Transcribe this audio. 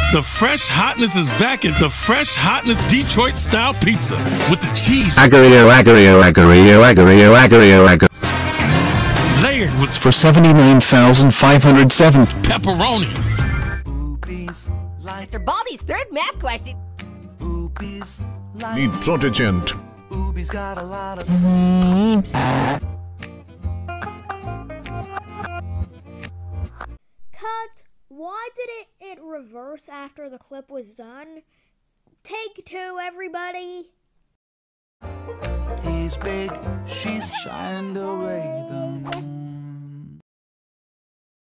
The fresh hotness is back at the Fresh Hotness Detroit style pizza with the cheese. Layered with For 79,507 pepperonis. Answer Baldy's third math question. Need protegent. Cut. Why did it reverse after the clip was done? Take two, everybody. He's big, she's shined away the moon.